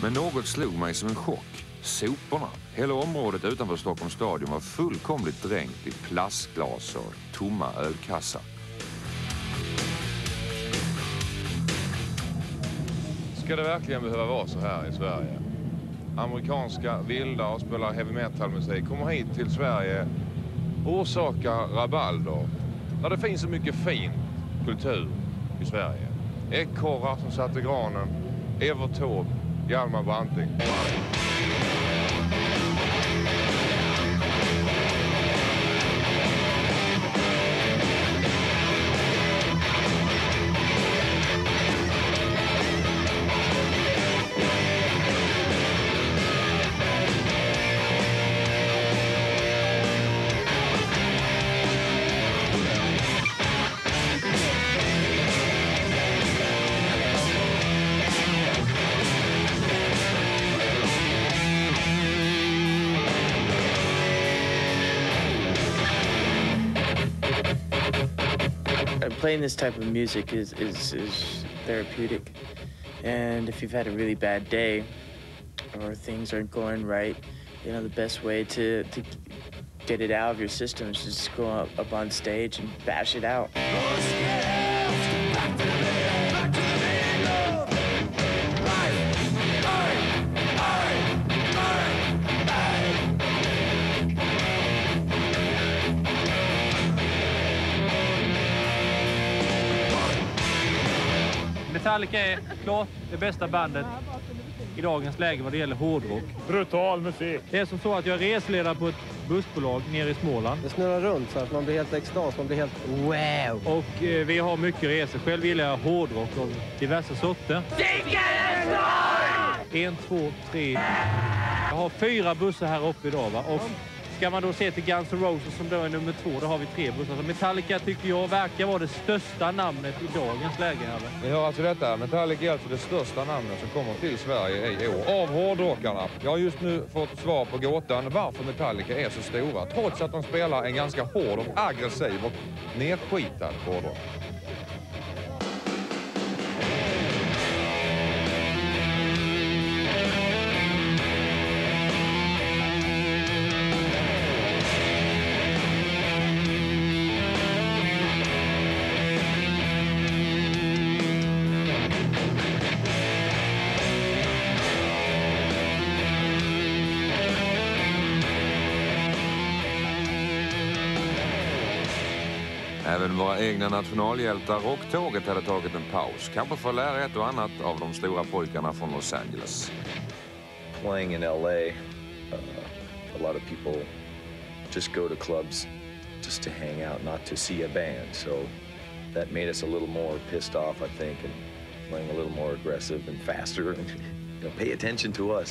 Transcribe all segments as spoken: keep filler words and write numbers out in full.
Men något slog mig som en chock. Soporna. Hela området utanför Stockholms stadion var fullkomligt dränkt i plastglas och tomma ölkassar. Ska det verkligen behöva vara så här i Sverige? Amerikanska vilda och spelar heavy metal-musik kommer hit till Sverige och orsakar rabalder. När det finns så mycket fin kultur i Sverige. Ekorrar som satte granen, Evert Taube, Hjalmar Branting. Playing this type of music is, is, is therapeutic, and if you've had a really bad day or things aren't going right, you know, the best way to, to get it out of your system is just go up, up on stage and bash it out. Metallica är klart det bästa bandet i dagens läge vad det gäller hårdrock. Brutal musik. Det är som så att jag är reseledare på ett bussbolag nere i Småland. Det snurrar runt så att man blir helt extas, man blir helt wow. Och eh, vi har mycket resor. Själv gillar jag hårdrock av diverse sorter. En, två, tre. Jag har fyra bussar här uppe idag, va? Och ska man då se till Guns N' Roses som då är nummer två, då har vi tre bussar. Så Metallica tycker jag verkar vara det största namnet i dagens läge här. Vi hör alltså detta. Metallica är alltså det största namnet som kommer till Sverige i år. Av hårdrockarna. Jag har just nu fått svar på gåtan varför Metallica är så stora. Trots att de spelar en ganska hård och aggressiv och nedskitad hårdrock. Även våra egna nationalhjältar Rocktåget hade tagit en paus. Kanske för att lära ett och annat av de stora pojkarna från Los Angeles. Playing in L A, uh, a lot of people just go to clubs just to hang out, not to see a band. So that made us a little more pissed off, I think, and playing a little more aggressive and faster and you know, pay attention to us.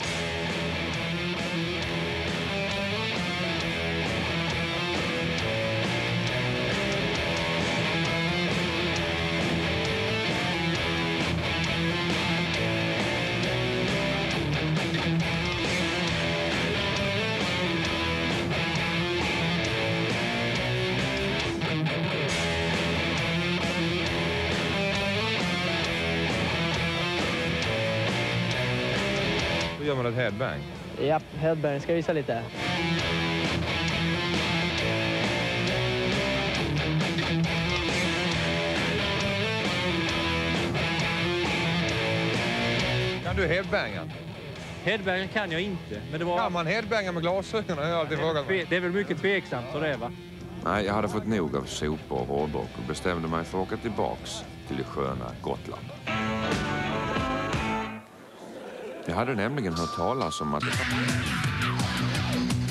Då gör man ett headbang. Japp, headbang. Ska jag visa lite? Kan du headbanga? Headbanga kan jag inte. Men det var... Kan man headbanga med glasögon? Jag har alltid frågat. Det är väl mycket tveksamt för det, va? Nej, jag hade fått nog av sopor och hårdrock och bestämde mig för att åka tillbaks till det sköna Gotland. Jag hade nämligen hört talas om att